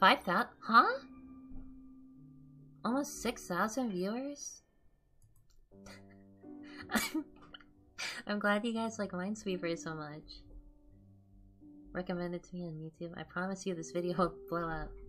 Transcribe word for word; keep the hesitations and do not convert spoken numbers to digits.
five thousand? Huh? Almost six thousand viewers? I'm, I'm glad you guys like Minesweeper so much. Recommend it to me on YouTube. I promise you this video will blow up.